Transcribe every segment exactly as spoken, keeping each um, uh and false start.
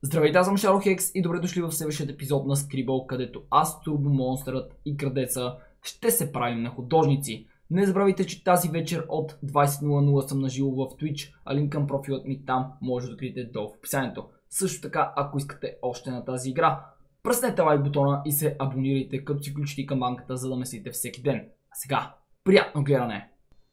Здравейте, аз съм Шарохекс и добре дошли в следващия епизод на Scribble, където аз, Турбо Монстърът и Крадеца ще се правим на художници. Не забравяйте, че тази вечер от двайсет нула нула съм наживо в Twitch, а линк към профилът ми там може да откриете долу в описанието. Също така, ако искате още на тази игра, пръснете лайк бутона и се абонирайте, като си включите и камбанката, за да ме следите всеки ден. А сега, приятно гледане!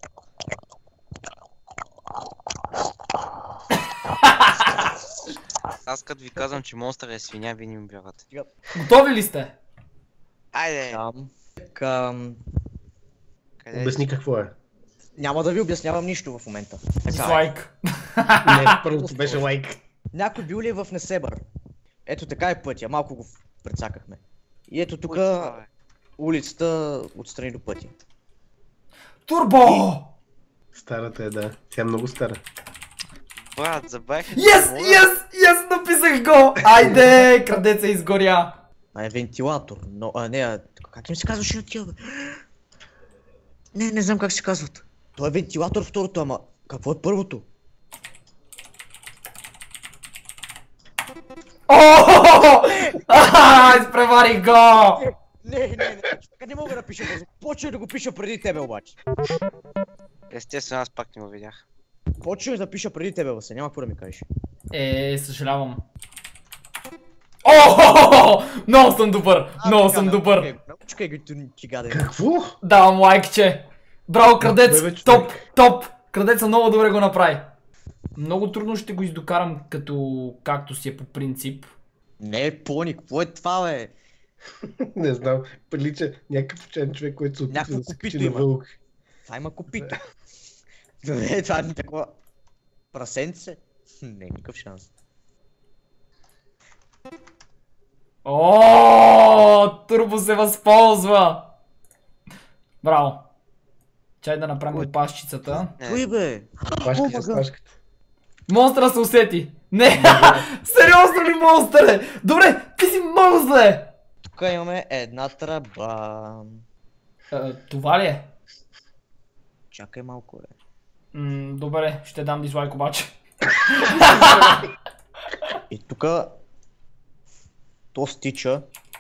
Аз като ви казвам, че монстър е свиня, вие не ми бягате. Готови ли сте? Айде! Към... Към... Къде Обясни какво е. Няма да ви обяснявам нищо в момента. Така е. Лайк. Не, първото беше лайк. Някой бил ли е в Несебър? Ето така е пътя, малко го прецакахме. И ето тук това е? улицата отстрани до пътя. Турбо! Старата е, да. Тя е много стара. Брат, забавих. Yes, yes, yes, написах го! Айде, Крадеца изгоря! А е вентилатор, но... А не, а... как им се казваше на тия, бе? Не, не знам как се казват. То е вентилатор второто, ама... Какво е първото? Ооо! Ааа, изпреварих го! Не, не, не, не, не мога да пиша бързо. Почвай да го пиша преди тебе обаче. Естествено, аз пак не го видях. Почвай да пиша преди тебе, Васе, няма какво да ми кажеш. Е, съжалявам. Ооо! Много съм добър! Много съм добър! Научкай ги, ти гаден. Какво? Давам лайкче! Браво, Крадец! Бебе, човек. Топ! Топ! Крадеца много добре го направи. Много трудно ще го издокарам като както си е по принцип. Не е пони, какво е това, бе? Не знам. Прилича някакъв учен човек, който се опитва Някакво да се копито качи на има. вълк. Това има копито. Не, това е такова... Прасенце? Не, никакъв шанс. О, Турбо се възползва! Браво! Чай да направим Ой. опашчицата. Той бе! Пашка О, с мага. пашката. Монстъра се усети! Не! Сериозно ли, монстър е? Добре, ти си много зле! Тук имаме една тръба. Е, това ли е? Чакай малко, бе. М, добре, ще дам дизлайк обаче. И тук... То стича.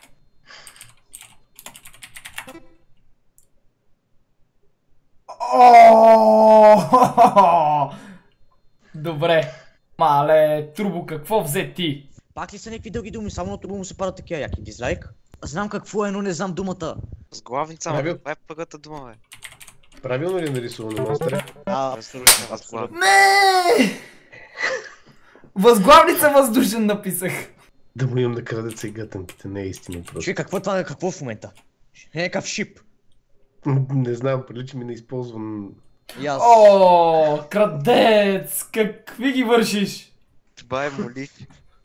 О! Добре. Мале, Турбо, какво взе ти? Пак ли са някакви дълги думи? Само на Турбо му се падат такива яки. Дизлайк? Знам какво е, но не знам думата. С главница, ама Правил. това е първата дума, бе. Правилно ли е нарисувано, монстър? А, Абсолютно, абсолютно. Не! Възглавница въздушен написах. Да му имам да Крадеца и гътънките, не е истина просто. Чуй, какво е това? Какво е в момента? Е някакъв шип. Не знам, прилича ми на използван... И аз... О, Крадец! Какви ги вършиш? Това е молив.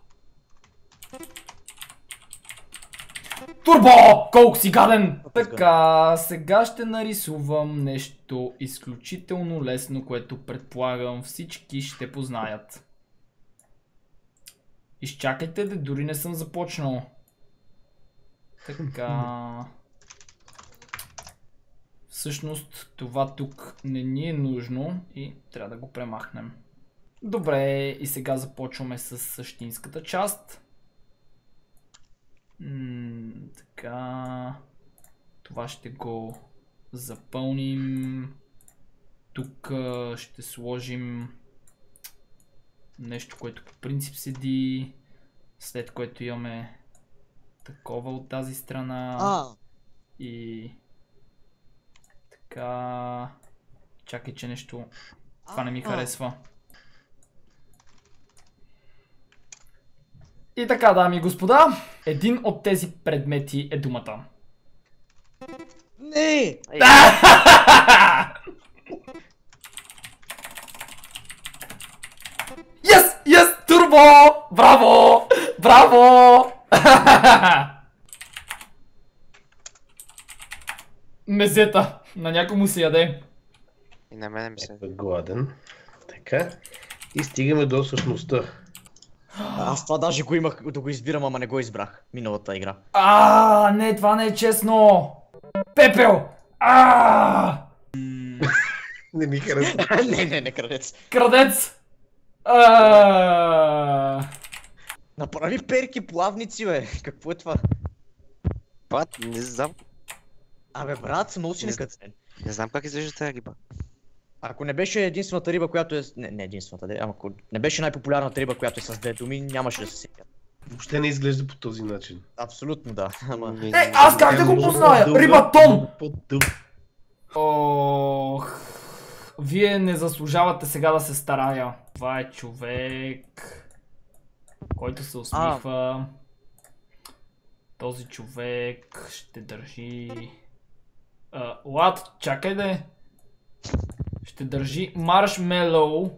Турбо! Колко си гаден! Опис Така, сега ще нарисувам нещо изключително лесно, което предполагам всички ще познаят. Изчакайте, де дори не съм започнал. Така... Всъщност това тук не ни е нужно и трябва да го премахнем. Добре, и сега започваме с същинската част. М, така... Това ще го запълним. Тук а, ще сложим нещо, което по принцип седи. След което имаме такова от тази страна. А, И... Така... Чакай, че нещо... Това не ми А. харесва. И така, дами и господа, един от тези предмети е думата. не! Ей, Yes! Yes! Турбо! Браво! Браво! Мезета. На някой му се яде. и на мене ми се... Гладен. Така. И стигаме до същността. Аз това даже го имах да го избирам, ама не го избрах. Миналата игра. А, не, това не е честно. Пепел! А! Не ми харесва. не, не, не, Крадец. Крадец! А! Направи перки плавници, бе. Какво е това? Пат, не знам. Абе, брат, много си Не некътен. Не знам как изглежда тази риба. Ако не беше единствената риба, която е... Не, не единствената, де, ама ако не беше най-популярната риба, която е с две думи, нямаше да се сетя. Въобще не изглежда по този начин. Абсолютно да. Ама... Не- Е, не- аз как да го Много позная? по-дълга, Рибатон! много по-дълга. Ох, вие не заслужавате сега да се старая. Това е човек, който се усмихва. Този човек ще държи... А, Лад, чакай де. Ще държи маршмелоу.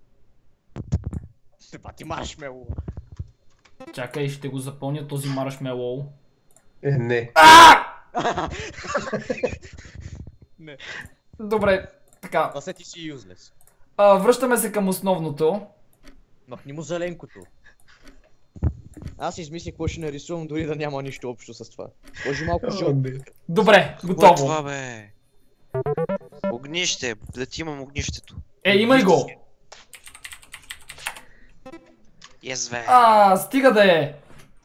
Ба ти маршмелоу. Чакай, ще го запълня този маршмелоу. Е, не. Не. Добре, така. Това се ти си юзлес. А, връщаме се към основното. Махни му зеленкото. Аз измислих какво ще нарисувам, дори да няма нищо общо с това. Може малко О, жълто. не. Добре, Какво е готово. това, бе? Огнище, да ти имам огнището. Е, имай го. Yes, бе. А, стига да е.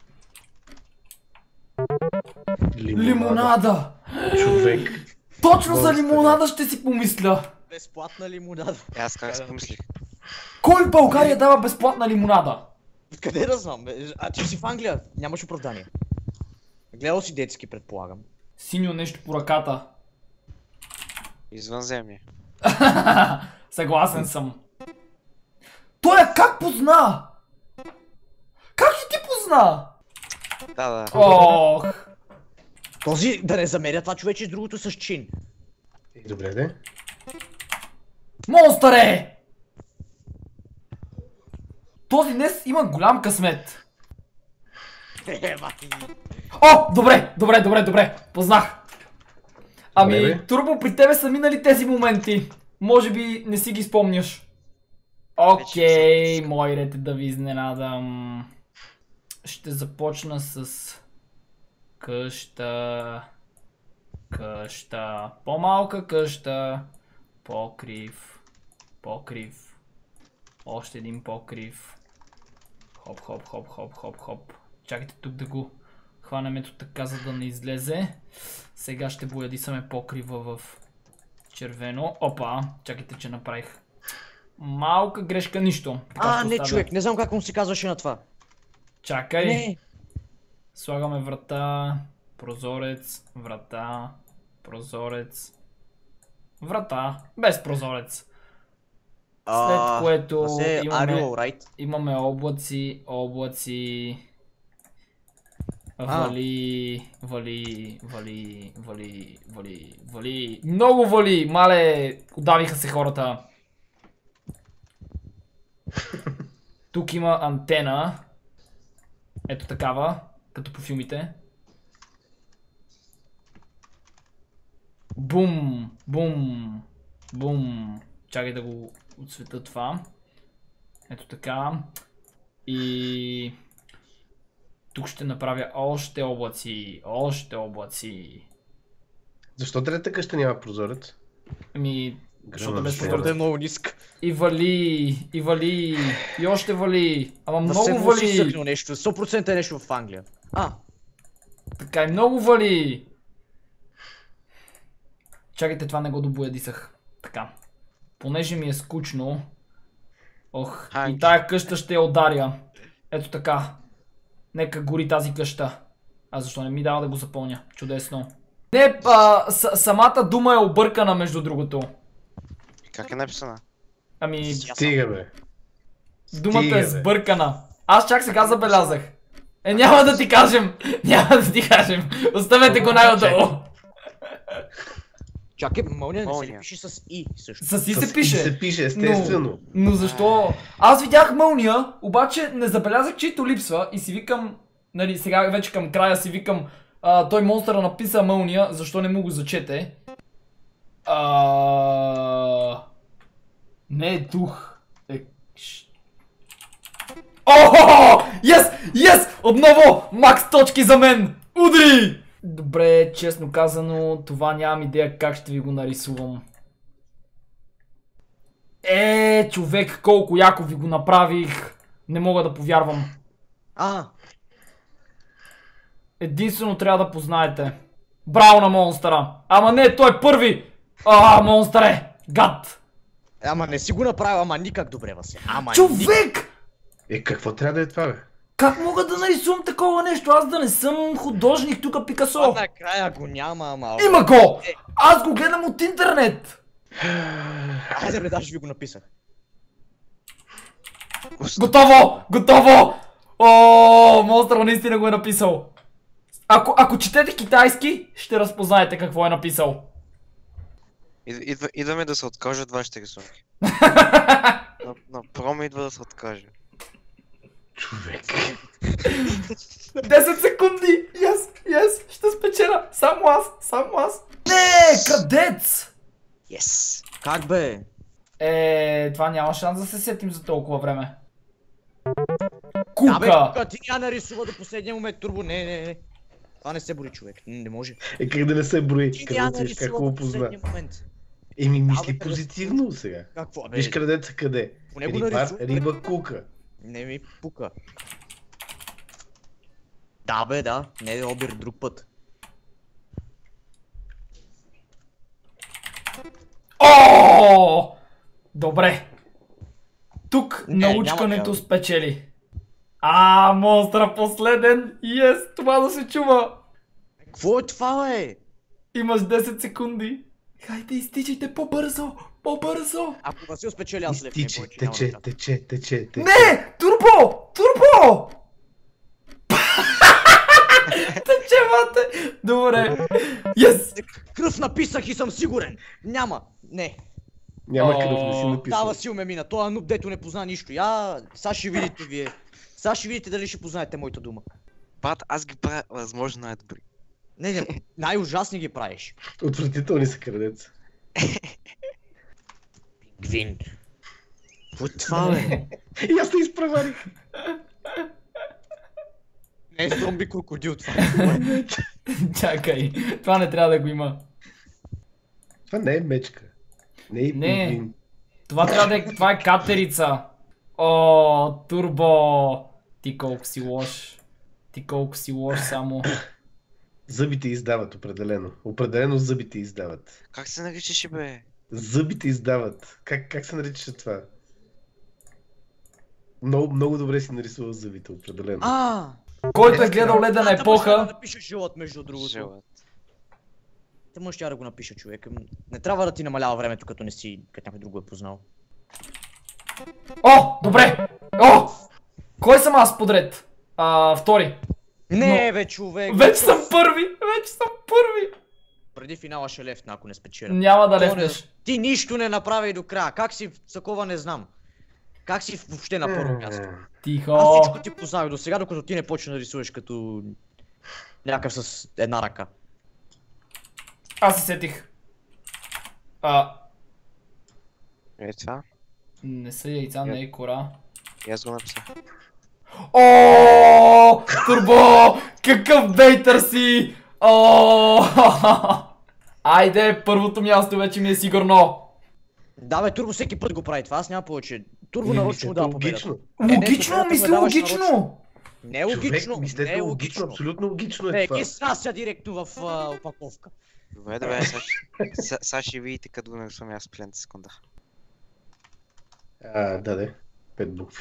Лимонада. Човек. Точно за Монстър, лимонада ще си помисля. Безплатна лимонада. Е, аз как си помислих? Кой в България дава безплатна лимонада? Къде да знам, бе? А ти си в Англия, нямаш оправдание. Гледал си детски, предполагам. Синьо нещо по ръката. Извънземни. Съгласен съм. Той е как позна? Как и ти позна? Да, да. Ох. Този да не замеря това човече с другото с чин. Е, добре, де. Монстър е! Този днес има голям късмет. Е, мати. О, добре, добре, добре, добре. Познах. Ами, Добре, бе. Турбо, при тебе са минали тези моменти. Може би не си ги спомняш. Окей, мой ред да ви изненадам. Ще започна с къща. Къща. По-малка къща. Покрив. Покрив. Още един покрив. Хоп, хоп, хоп, хоп, хоп, хоп. Чакайте тук да го хванем ето така, за да не излезе. Сега ще боядисаме покрива в червено. Опа, чакайте, че направих малка грешка, нищо. Така А, ще не оставя. човек, не знам как му се казваше на това. Чакай. Не. Слагаме врата, прозорец, врата, прозорец, врата, без прозорец. След А, което това се е имаме, Arial, right? имаме облаци, облаци, вали, вали, вали, вали, вали, вали, много вали, мале, удавиха се хората. Тук има антена, ето такава, като по филмите. Бум, бум, бум. Чакай да го отсветя това. Ето така. И тук ще направя още облаци, още облаци. Защо третата къща няма прозорец? Ами, защото без Защото прозорец. е много ниска. И вали, и вали, и още вали. Ама Да много се му си вали. съкнал нещо, сто процента е нещо в Англия. А, Така и много вали. Чакайте, това не го добоядисах. Така. Понеже ми е скучно. Ох, Ханки. и тая къща ще я ударя. Ето така. Нека гори тази къща. А защо не ми дава да го запълня? Чудесно. Не, а, с- самата дума е объркана, между другото. Как е написана? Ами, Стига, бе. думата Стига, е бе. сбъркана. Аз чак сега забелязах. Е, няма да ти кажем. Няма да ти кажем. Оставете го най-отдолу. чакай, мълния не се ли Мълния. пише с И също? С и С се пише. се пише, естествено. Но, но защо? Аз видях мълния, обаче не забелязах, чието липсва и си викам, нали, сега вече към края си викам, а, той монстъра написа мълния, защо не му го зачете? А... Не е дух. Е... ш- О! Yes! Yes! Отново! Макс точки за мен! Удри! Добре, честно казано, това нямам идея как ще ви го нарисувам. Е, човек, колко яко ви го направих. Не мога да повярвам. А, Единствено трябва да познаете. Браво на монстъра! Ама не, той първи! А, монстъре! Гад! ама не си го направил, ама никак добре, Васе. Ама никак. Човек! Е, какво трябва да е това, бе? Как мога да нарисувам такова нещо? Аз да не съм художник тук, Пикасо. А накрая го няма, ама... Има го! Аз го гледам от интернет! Айде бе, даже ви го написах. Готово! Готово! О, монстър наистина го е написал. Ако, ако четете китайски, ще разпознаете какво е написал. Идва, идваме да се откажа от вашите рисунки. Но, но промо идва да се откаже. Човек. десет секунди! Yes, yes, ще спечеля! Само аз, само аз! Не, крадец! Yes. Как бе? Е, това няма шанс да се сетим за толкова време. Да Кука! бе, Кука, ти няма нарисува до последния момент турбо, не, не, не. Това не се брои, човек, не, не може. Е, как да не се брои? Ти няма Къде как нарисува го до позна? последния момент. Еми, мисли Абе, позитивно сега. Какво бе? Виж крадеца къде? Поне го Рибар, нарисува. риба, кука. Не ми пука. Да бе, да, не е обир друг път. О! Добре. Тук Не, научкането няма спечели. А, монстъра последен! Yes, това да се чува! Какво е това, бе? Имаш десет секунди. Хайде, изтичайте по-бързо! По-бързо! Ако Васил спечели, аз лев Изтича, повече няма да тече, участвам. тече, тече, тече. Не! Турбо! Турбо! Тече, мате! Добре. Yes! Кръв написах и съм сигурен. Няма. Не. Няма О, кръв, не си Да, написал. Васил ме мина. Той нуб, дето не позна нищо. Я, сега ще видите вие. Сега ще видите дали ще познаете моята дума. Бат, аз ги правя възможно най-добри. Не, не, най-ужасни ги правиш. Отвратителни са крадеца. Гвин. Какво е това, бе? И аз те изпреварих. Не е зомби крокодил това. Чакай, това не трябва да го има. Това не е мечка. Не е Не. пингвин. Това трябва да е, това е катерица. О, Турбо! Ти колко си лош. Ти колко си лош само. Зъбите издават, определено. Определено зъбите издават. Как се наричаше, бе? Зъбите издават. Как, как се наричаше това? Много, много добре си нарисувал зъбите, определено. А, Който е гледал Ледена да епоха, напиша жилът, между другото. Желат. Те може да го напиша, човек. Не трябва да ти намалява времето, като не си, като някой друг го е познал. О, добре! О! Кой съм аз подред? А, втори. Не, бе, човек. Вече съм първи! Вече съм първи! Преди финала ще лефна, ако не спечеля. Няма да То не- лефнеш. Ти нищо не направи до края. Как си в такова не знам. Как си въобще на първо място? Аз Тихо. всичко ти познавах до сега, докато ти не почна да рисуваш като някакъв с една ръка. Аз се сетих. А, Е, това? не са яйца, не е кора. И аз го написах. О, Турбо! Какъв бейтър си! О! Айде, първото място вече ми е сигурно. Да бе, Турбо всеки път го прави това, аз няма повече. Турбо Еми, нарочно му дава победа. логично. не, Логично, победата мисля ме даваш логично. Не е логично, Човек, мислете не е логично, логично. абсолютно логично е Не, това. ги снася директно в а, опаковка. Добре, добре, сега ще- сега- сега ще видите като го нарисувам аз плената секунда. А, да, да. Пет букви.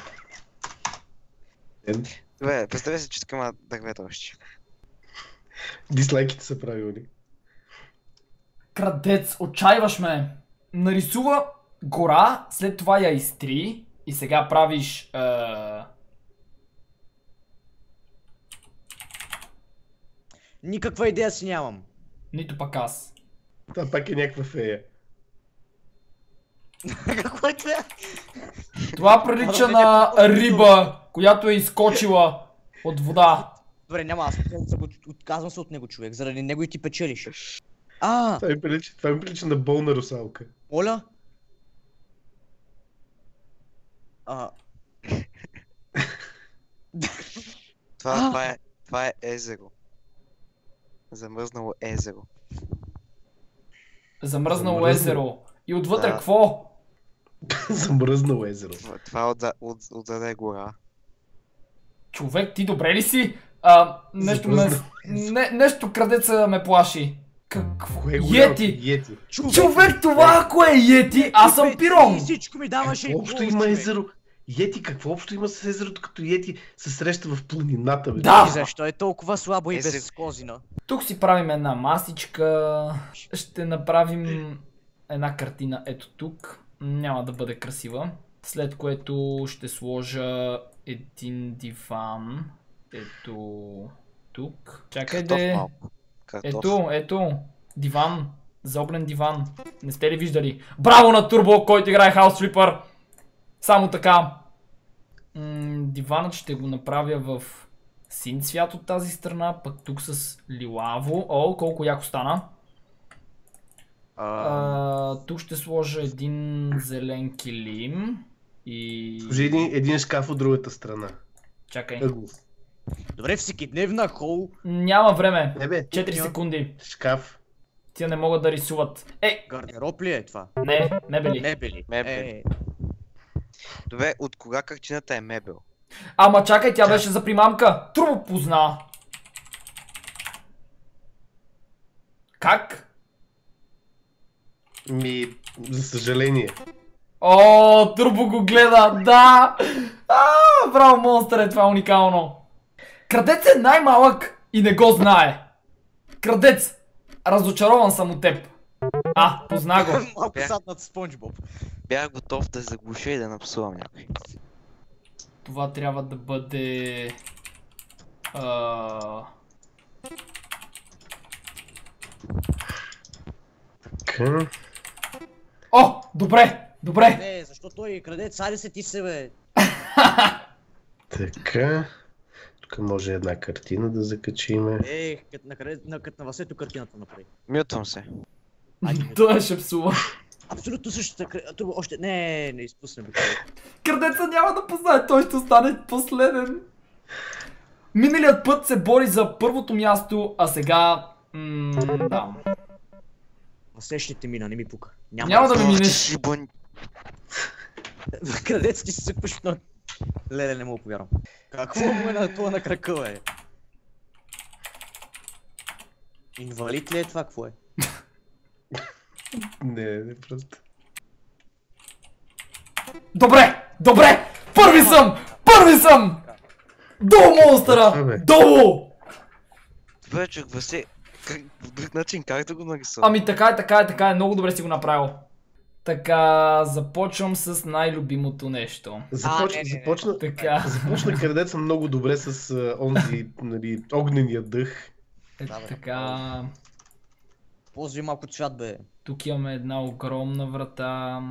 Е, Добре, представя се, че тук има дървета още. Дислайките са правилни. Крадец, отчаиваш ме. Нарисува гора, след това я изтри и сега правиш... Е... Никаква идея си нямам. Нито пък аз. Това пак е някаква фея. Какво е това? Това прилича на риба, която е изкочила от вода. Добре, няма, аз отказвам се от него, човек, заради него и ти печелиш. А, Това ми прилича, това ми прилича на болна русалка. моля? А, Това, А! това, е, това е езеро. Замръзнало езеро. Замръзнало Замръзнало. езеро. И отвътре Да. какво? Замръзнало езеро. Това, това е отзаде от, отзаде гора. Човек, ти добре ли си? А, нещо ме... Забръзна. Не, нещо крадеца ме плаши. Какво? Кое е голямото? Йети! Йети. Човек, това ако е Йети, аз съм пирон! И всичко ми даваше Какво общо площ, има човек. езеро? Йети, какво общо има с езерото, като Йети се среща в планината, бе? Да! И защо е толкова слабо и Езер. без козина? Тук си правим една масичка. Ще направим една картина ето тук. Няма да бъде красива. След което ще сложа един диван. Ето тук. Чакай Картоф де. малко. Картоф. Ето, ето. Диван. Заоблен диван. Не сте ли виждали? Браво на Турбо, който играе House Flipper! Само така. М, диванът ще го направя в син цвят от тази страна, пък тук с лилаво. О, колко яко стана. А, А, тук ще сложа един зелен килим. И... Служи един, един шкаф от другата страна. Чакай. Ъглов. Добре, всекидневна хол. Няма време. Не бе, четири няма. секунди. шкаф. Тия не могат да рисуват. Е, Гардероб ли е това? не, мебели. Мебели. Мебели. Е, Добре, от кога картината е мебел? Ама чакай, тя беше за примамка. Турбо позна. Как? Ми, за съжаление. О, Турбо го гледа, да! А, браво, монстър, е това уникално. Крадец е най-малък и не го знае. Крадец, разочарован съм от теб. А, позна го. малко Бях- сад над Спонж Боб. Бях готов да заглуша и да напсувам някой. Това трябва да бъде... А... Така. О, добре, добре. Не, защо той крадец? Айде се ти се, бе. Така. Тук може една картина да закачиме. Е, кът на, крадец, на, кът на Васето картината направи. Мютвам се. Айде, Той ще псува. абсолютно същата кра- Турбо, още... Не, не изпуснем. бе. Крадеца няма да познае, той ще остане последен. Миналият път се бори за първото място, а сега... М, да. Сещите мина, не ми пука. Няма, Няма да ми Ох, ти минеш. си бън... Крадец ти се пъш на... Леле, не мога повярвам. Какво му е на това на крака, бе? Инвалид ли е това, какво е? Не, не, просто. Добре, добре! Първи съм! Първи съм! Долу монстъра! Абе. Долу! Добре, човек, Васе, как, по друг начин, как да го нарисувам? Ами така е, така е, така е, много добре си го направил. Така, започвам с най-любимото нещо. Започна, не, не, не. започна, Така, започна крадеца много добре с а, онзи, нали, огнения дъх. е, Да, бе. така, Ползвай малко цвят, бе. тук имаме една огромна врата.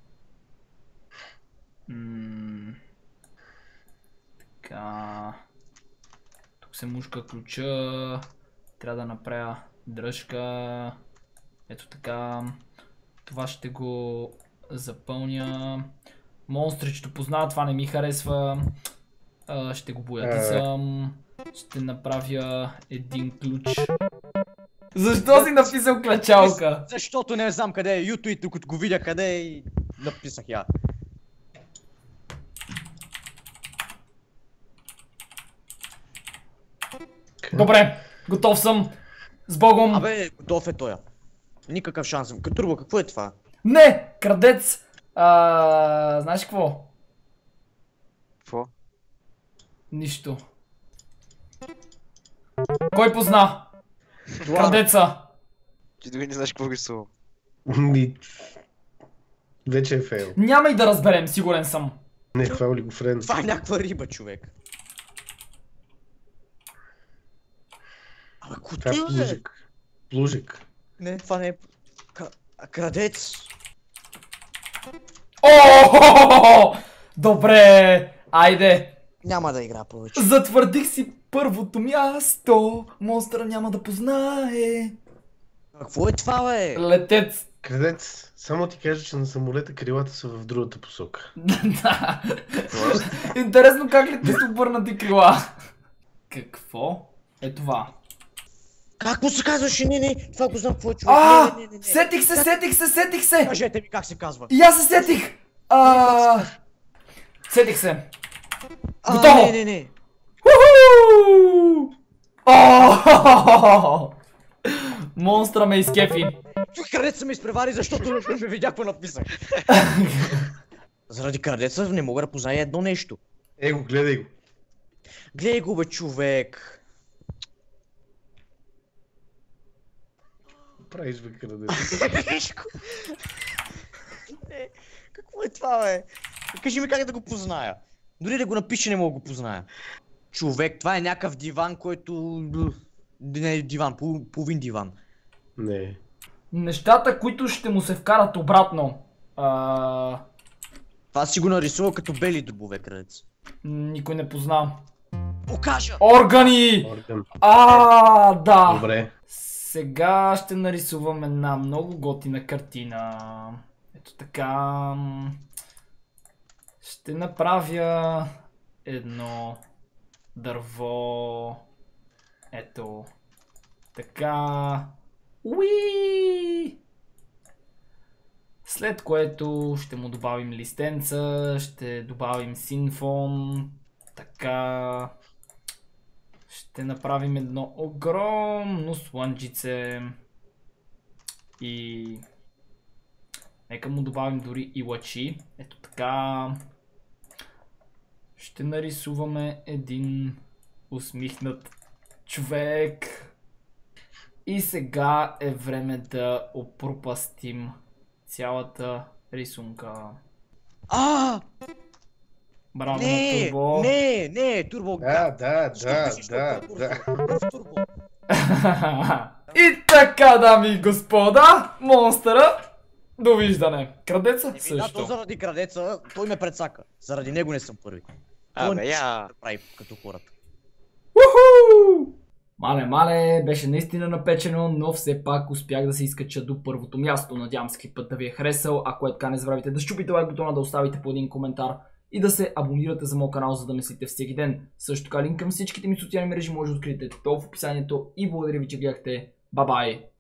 М, Така, тук се мушка ключа, трябва да направя дръжка, ето така, това ще го запълня. Монстричето познава, това не ми харесва, а, ще го боядисам, ще направя един ключ. Защо си написал клечалка? Защото не знам къде е Юто и тук го видя къде е и написах я. Добре, готов съм. С Богом. Абе, готов е тоя. Никакъв шанс. Турбо, какво е това? Не, крадец. А, знаеш какво? Какво? Нищо. Кой позна? Крадеца. Ти дори не знаеш какво рисувам. Ми... Вече е фейл. Няма и да разберем, сигурен съм. Не, това е олигофрен. Това е някаква риба, човек. Абе, Това е кутия, бе? плужик. Плужик. Не, това не е... Ка... Крадец. О! Добре, айде. Няма да игра повече. Затвърдих си първото място. Монстъра няма да познае. Какво е това, бе? Летец. Крадец, само ти кажа, че на самолета крилата са в другата посока. Да. Интересно как ли ти са обърнати крила? Какво е това? Как му се казваше? Не, не, това го знам какво е, човек. А, Не, не, не, не. сетих се, сетих се, сетих се! Кажете ми как се казва. И аз се сетих! А... Сетих се. А, Готово! Не, не, не. Уху! О! Монстра ме изкефи. Крадеца ме изпревари, защото не видя какво написах. Заради крадеца не мога да позная едно нещо. Е го, гледай го. Гледай го, бе, човек. Правиш бе крадеца. Не, какво е това, бе? Кажи ми как да го позная. Дори да го напише не мога да го позная. Човек, това е някакъв диван, който... Не е диван, пол, половин диван. Не. Нещата, които ще му се вкарат обратно. А... Това си го нарисувал като бели дробове, крадец. Никой не позна. Окажа! Органи! Орган. А, да. Добре. Сега ще нарисувам една много готина картина. Ето така. Ще направя едно дърво. Ето. Така. Уи! След което ще му добавим листенца, ще добавим синфон. Така. Ще направим едно огромно слънчице. И... нека му добавим дори и лъчи. Ето така. Ще нарисуваме един усмихнат човек. И сега е време да опропастим цялата рисунка. А! Браво на Не, Турбо. не, не, Турбо. Да, да, да, да, да. Турбо. И така, дами и господа, монстъра, довиждане. Крадеца Да, то също. заради крадеца, той ме предсака. Заради него не съм първи. Той Абе, не я. да прави като хората. Уху! Мале, мале, беше наистина напечено, но все пак успях да се изкача до първото място. Надявам се всеки път да ви е харесал. Ако е така, не забравяйте да щупите лайк бутона, да оставите по един коментар и да се абонирате за моят канал, за да ме следите всеки ден. Също така линк към всичките ми социални мрежи може да откриете долу в описанието и благодаря ви, че гледахте. Бай-бай!